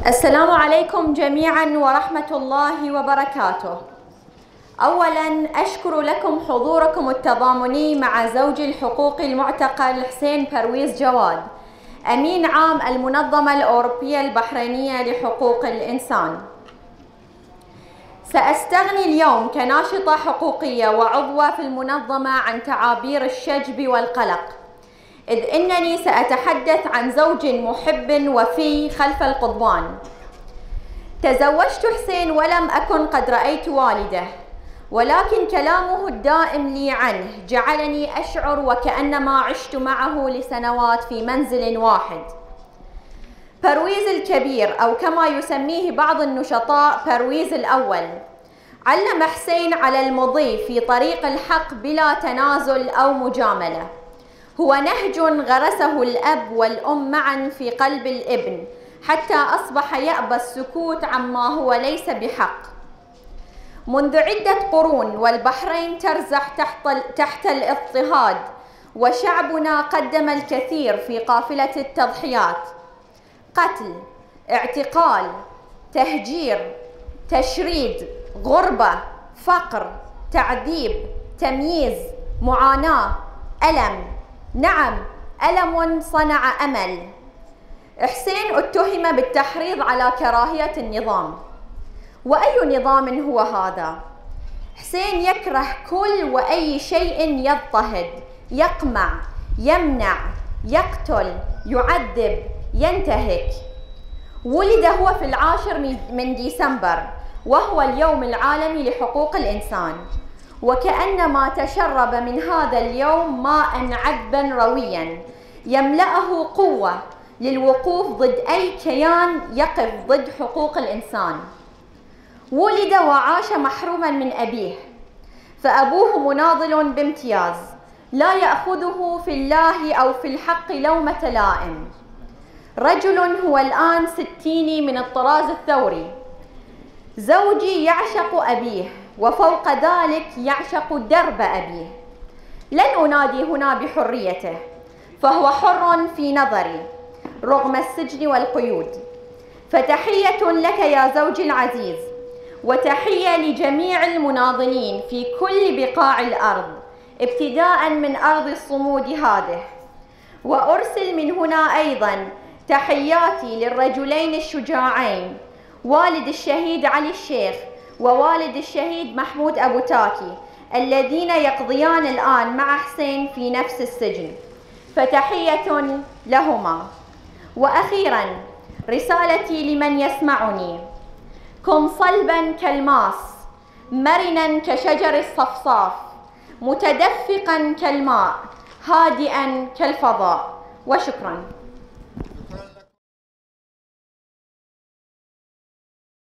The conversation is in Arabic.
السلام عليكم جميعا ورحمة الله وبركاته. أولا أشكر لكم حضوركم التضامني مع زوجي الحقوقي المعتقل حسين برويز جواد، أمين عام المنظمة الأوروبية البحرينية لحقوق الإنسان. سأستغني اليوم كناشطة حقوقية وعضوة في المنظمة عن تعابير الشجب والقلق، إذ إنني سأتحدث عن زوج محب وفي خلف القضبان. تزوجت حسين ولم أكن قد رأيت والده، ولكن كلامه الدائم لي عنه جعلني أشعر وكأنما عشت معه لسنوات في منزل واحد. برويز الكبير، أو كما يسميه بعض النشطاء برويز الأول، علم حسين على المضي في طريق الحق بلا تنازل أو مجاملة. هو نهج غرسه الأب والأم معا في قلب الابن حتى أصبح يأبى السكوت عما هو ليس بحق. منذ عدة قرون والبحرين ترزح تحت الاضطهاد، وشعبنا قدم الكثير في قافلة التضحيات: قتل، اعتقال، تهجير، تشريد، غربة، فقر، تعذيب، تمييز، معاناة، ألم. نعم، ألم صنع أمل. حسين اتهم بالتحريض على كراهية النظام. وأي نظام هو هذا؟ حسين يكره كل وأي شيء يضطهد، يقمع، يمنع، يقتل، يعذب، ينتهك. ولد هو في 10 من ديسمبر، وهو اليوم العالمي لحقوق الإنسان، وكأنما تشرب من هذا اليوم ماء عذبا رويا يملأه قوة للوقوف ضد أي كيان يقف ضد حقوق الإنسان. ولد وعاش محروما من أبيه، فأبوه مناضل بامتياز لا يأخذه في الله أو في الحق لومة لائم. رجل هو الآن 60 من الطراز الثوري. زوجي يعشق أبيه، وفوق ذلك يعشق درب أبيه. لن أنادي هنا بحريته، فهو حر في نظري رغم السجن والقيود. فتحية لك يا زوجي العزيز، وتحية لجميع المناضلين في كل بقاع الأرض، ابتداء من أرض الصمود هذه. وأرسل من هنا أيضا تحياتي للرجلين الشجاعين، والد الشهيد علي الشيخ ووالد الشهيد محمود أبو تاكي، الذين يقضيان الآن مع حسين في نفس السجن، فتحية لهما. وأخيرا رسالتي لمن يسمعني: كن صلبا كالماس، مرنا كشجر الصفصاف، متدفقا كالماء، هادئا كالفضاء. وشكرا.